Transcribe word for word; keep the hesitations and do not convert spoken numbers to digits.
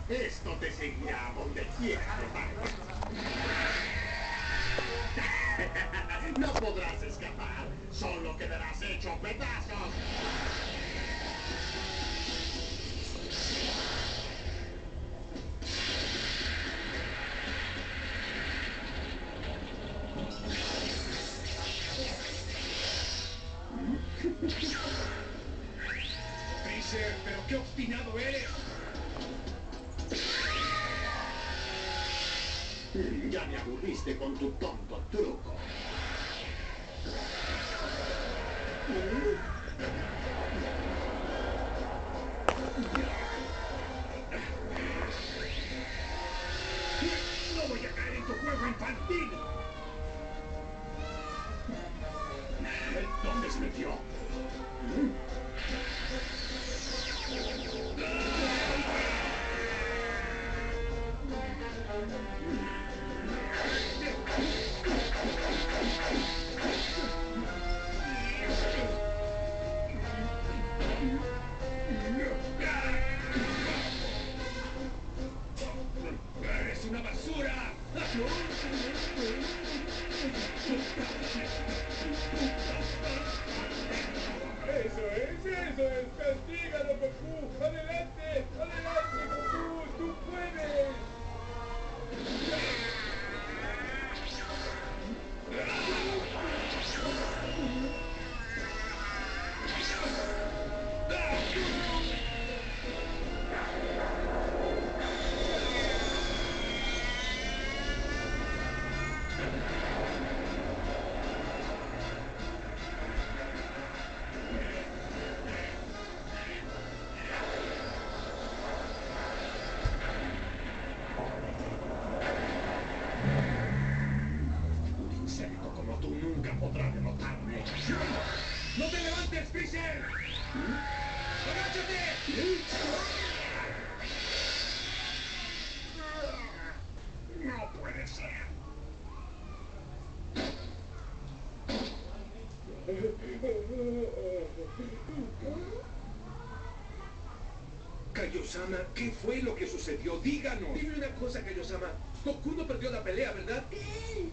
Esto te seguirá a donde quiera que vayas. No podrás escapar, solo quedarás hecho pedazos. Freezer, pero qué obstinado eres. Ya me aburriste con tu tonto truco. No voy a caer en tu juego infantil. ¿Dónde se metió? ¡Eres una basura! Eso es, eso es. Castígalo, Goku. Adelante, adelante, Goku. Tú puedes. Un insecto como tú nunca podrá derrotarme. ¡No te levantes, Freezer! ¡Agáchate! No puede ser. Kaiosama, ¿qué fue lo que sucedió? Díganos. Dime una cosa, Kaiosama. Goku no perdió la pelea, ¿verdad? Él